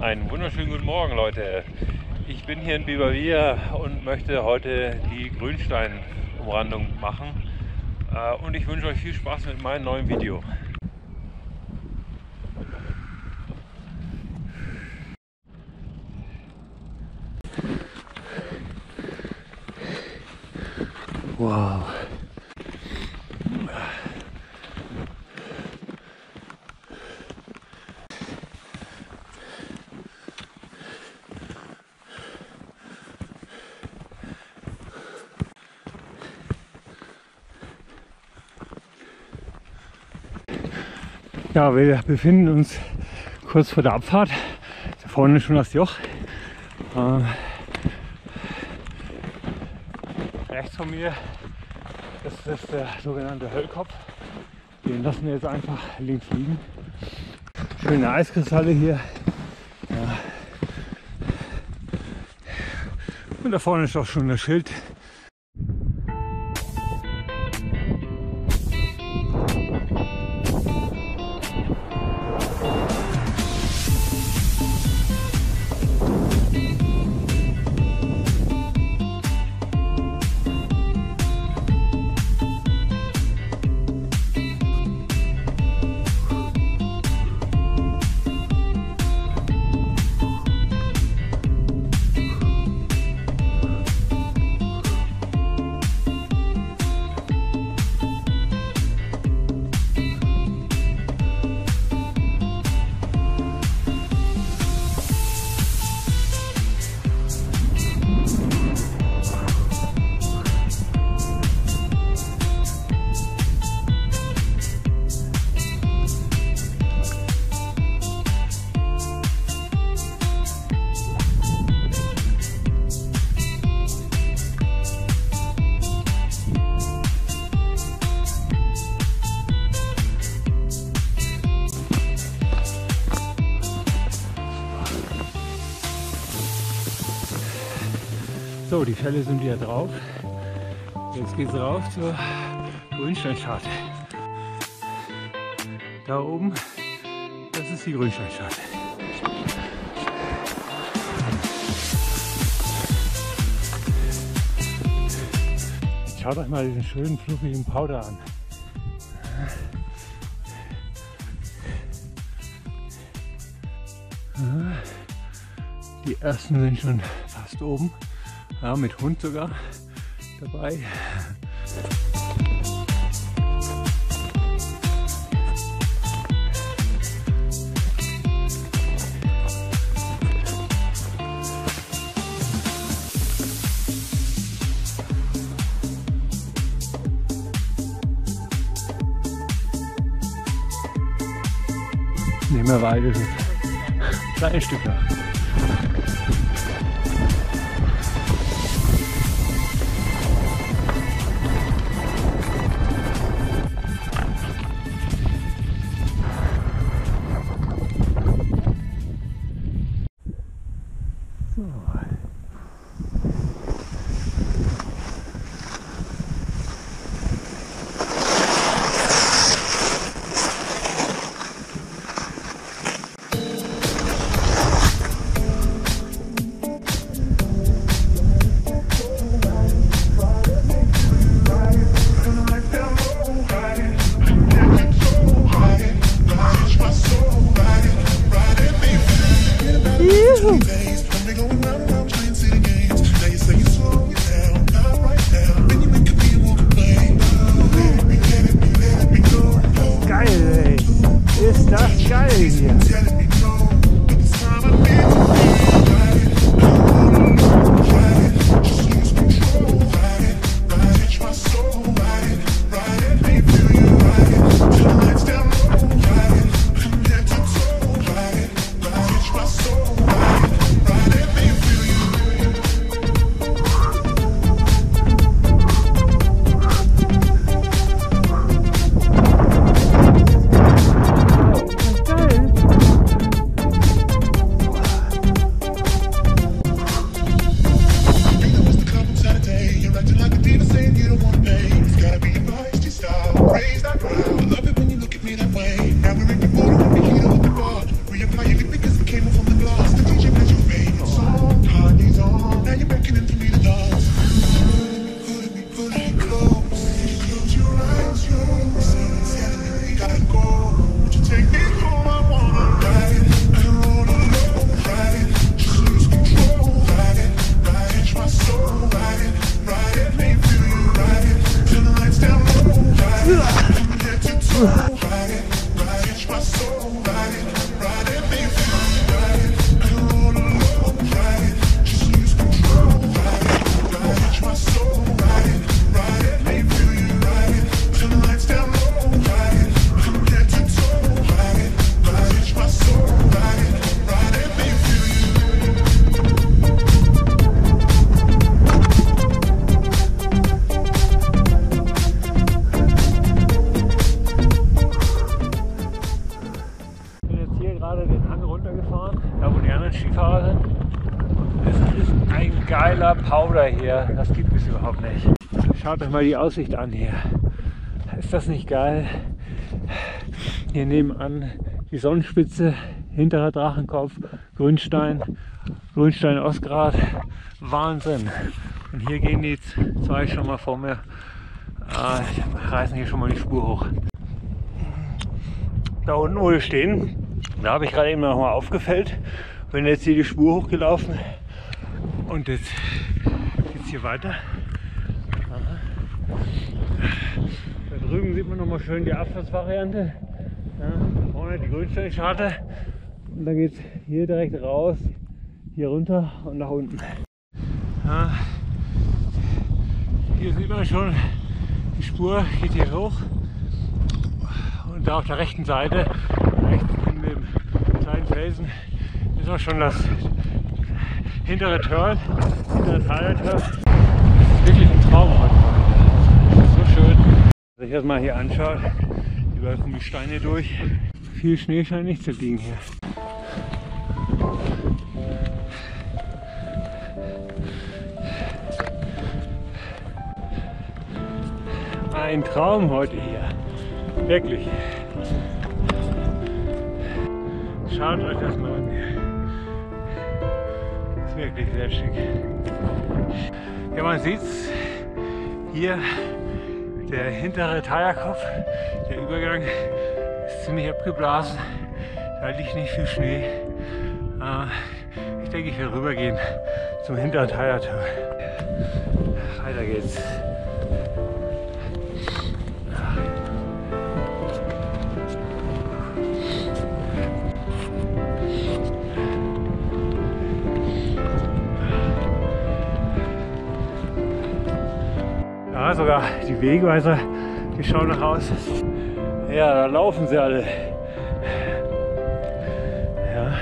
Einen wunderschönen guten Morgen, Leute. Ich bin hier in Biberwier und möchte heute die Grünsteinumrandung machen. Und ich wünsche euch viel Spaß mit meinem neuen Video. Wow. Ja, wir befinden uns kurz vor der Abfahrt. Da vorne ist schon das Joch. Rechts von mir, das ist der sogenannte Höllkopf. Den lassen wir jetzt einfach links liegen. Schöne Eiskristalle hier. Ja. Und da vorne ist auch schon das Schild. So, die Fälle sind wieder drauf. Jetzt geht es rauf zur Grünsteinscharte. Da oben, das ist die Grünsteinscharte. Jetzt schaut euch mal diesen schönen, fluffigen Powder an. Die ersten sind schon fast oben. Ja, mit Hund sogar dabei. Nehmen wir weiter, das ist ein kleines Stück noch. Geiler Powder hier, das gibt es überhaupt nicht. Schaut euch mal die Aussicht an hier. Ist das nicht geil? Hier nebenan die Sonnenspitze, hinterer Drachenkopf, Grünstein, Grünstein-Ostgrat, Wahnsinn. Und hier gehen die zwei schon mal vor mir, reißen hier schon mal die Spur hoch. Da unten, wo wir stehen, da habe ich gerade eben noch mal aufgefällt, bin jetzt hier die Spur hochgelaufen. Und jetzt geht es hier weiter. Da drüben sieht man noch mal schön die Abfahrtsvariante. Ja, vorne die Grünsteinscharte. Und dann geht es hier direkt raus, hier runter und nach unten. Ja, hier sieht man schon, die Spur geht hier hoch. Und da auf der rechten Seite, rechts in dem kleinen Felsen, ist auch schon das hintere Turn, hintere Tire-Turn. Das ist wirklich ein Traum heute. Das ist so schön. Wenn ich das mal hier anschaue, überall kommen die Steine durch. Viel Schnee scheint nicht zu liegen hier. Ein Traum heute hier. Wirklich. Schaut euch das mal an. Wirklich sehr schick. Ja, man sieht es hier, der hintere Tire-Kopf, der Übergang ist ziemlich abgeblasen, da liegt nicht viel Schnee. Ich denke, ich werde rübergehen zum hinteren Tire-Turn. Weiter geht's. Ja, sogar die Wegweiser, die schauen noch aus. Ja, da laufen sie alle. Ja.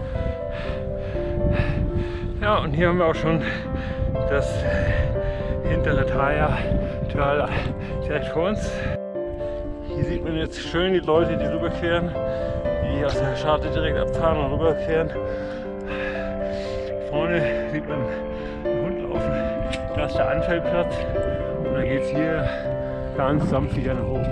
Ja, und hier haben wir auch schon das hintere Tire-Turn direkt vor uns. Hier sieht man jetzt schön die Leute, die rüberqueren, die aus der Scharte direkt abfahren und rüberqueren. Vorne sieht man einen Hund laufen. Da ist der Anstellplatz. Und dann geht es hier ganz sanft wieder nach oben.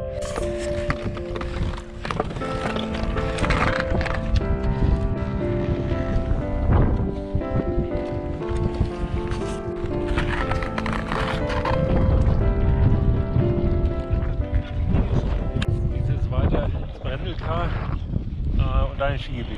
Jetzt weiter ins Brendeltal und dann ins Skigebiet.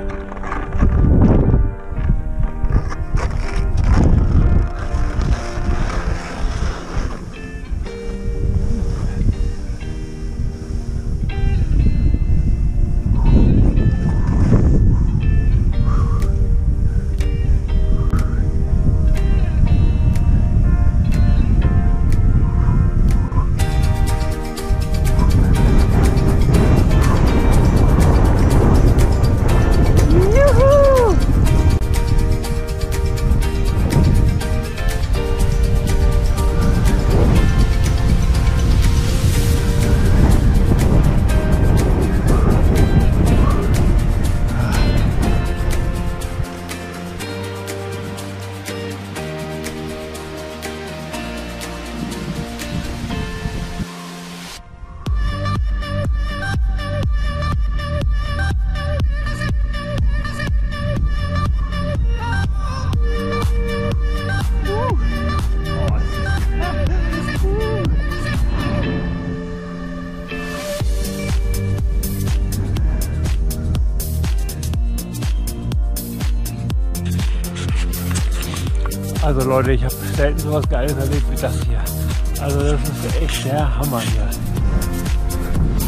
Also Leute, ich habe selten sowas Geiles erlebt wie das hier. Also das ist echt der Hammer hier.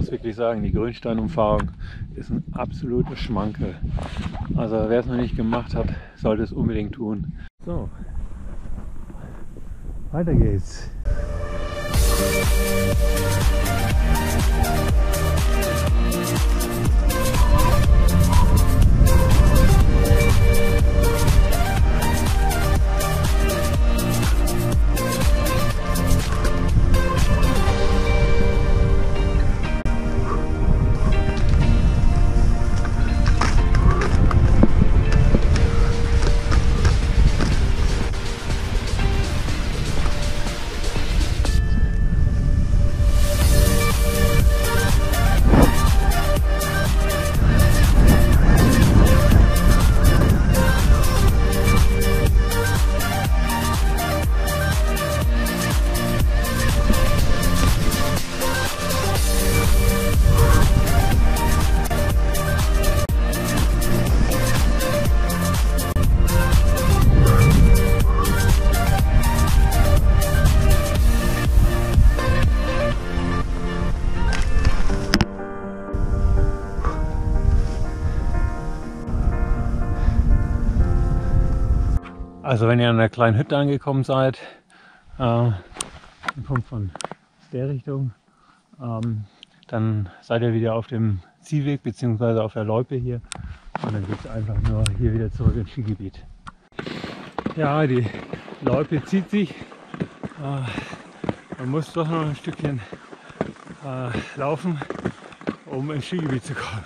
muss wirklich sagen, die Grünstein-Umfahrung ist ein absoluter Schmankerl. Also wer es noch nicht gemacht hat, sollte es unbedingt tun. So, weiter geht's. Also wenn ihr an einer kleinen Hütte angekommen seid, kommt von der Richtung, dann seid ihr wieder auf dem Zielweg bzw. auf der Loipe hier und dann geht es einfach nur hier wieder zurück ins Skigebiet. Ja, die Loipe zieht sich, man muss doch noch ein Stückchen laufen, um ins Skigebiet zu kommen.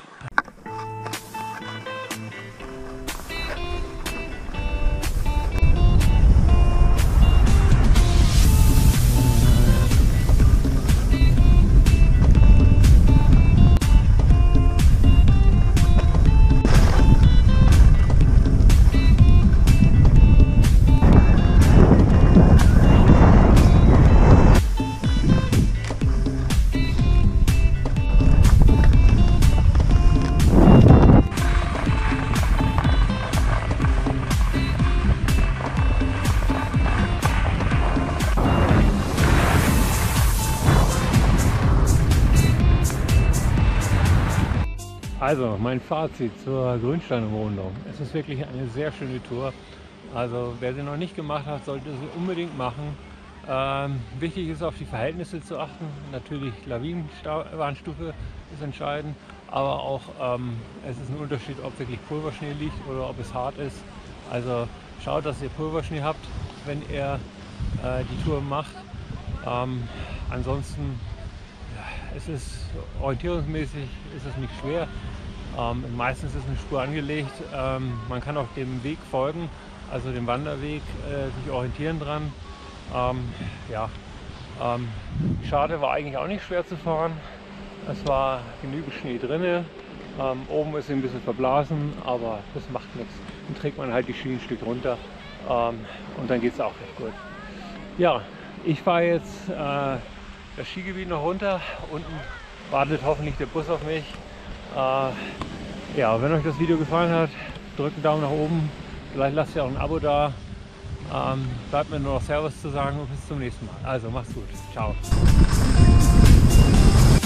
Also mein Fazit zur Grünstein-Umrundung. Es ist wirklich eine sehr schöne Tour. Also wer sie noch nicht gemacht hat, sollte sie unbedingt machen. Wichtig ist auf die Verhältnisse zu achten. Natürlich Lawinenwarnstufe ist entscheidend, aber auch es ist ein Unterschied, ob wirklich Pulverschnee liegt oder ob es hart ist. Also schaut, dass ihr Pulverschnee habt, wenn ihr die Tour macht. Ansonsten es ist orientierungsmäßig ist es nicht schwer. Meistens ist eine Spur angelegt. Man kann auch dem Weg folgen, also dem Wanderweg, sich orientieren dran. Schade, war eigentlich auch nicht schwer zu fahren. Es war genügend Schnee drin. Oben ist sie ein bisschen verblasen, aber das macht nichts. Dann trägt man halt die Ski ein Stück runter und dann geht es auch recht gut. Ja, ich fahre jetzt das Skigebiet noch runter. Unten wartet hoffentlich der Bus auf mich. Ja, wenn euch das Video gefallen hat, drückt einen Daumen nach oben. Vielleicht lasst ihr auch ein Abo da. Bleibt mir nur noch Servus zu sagen und bis zum nächsten Mal. Also macht's gut. Ciao.